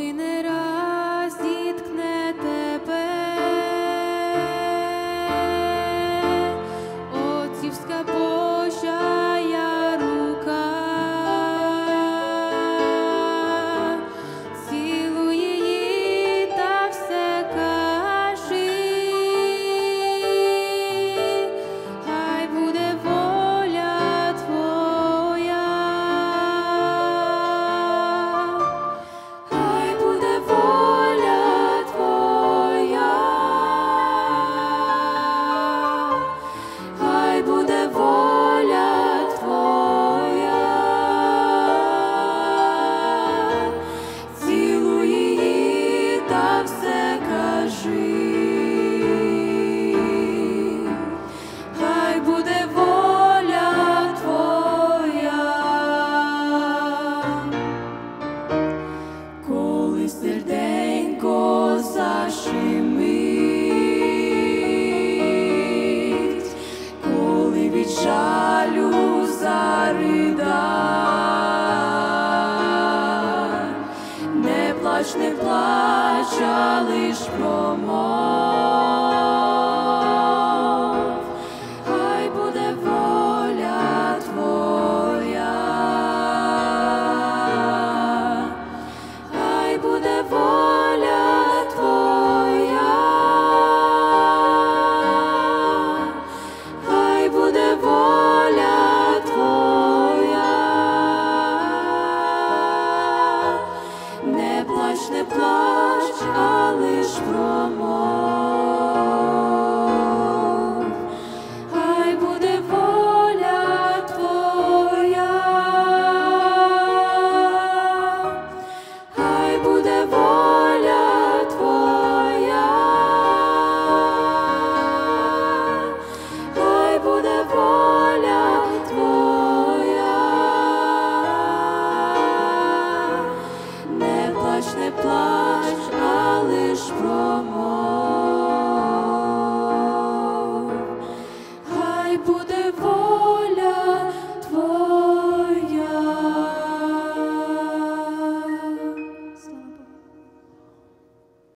коли не раз зіткне тебе отцівська Божая рука, цілуй її та все кажи, хай буде воля твоя, хай буде воля твоя, хай буде воля твоя, цілуй її та все кажи, хай буде воля твоя. Коли серденько защемить, коли від жалю заридай, не плач, не плач, а лиш промов, хай буде воля твоя, хай буде воля твоя, хай буде воля твоя, не плач, не плач, а лиш промов.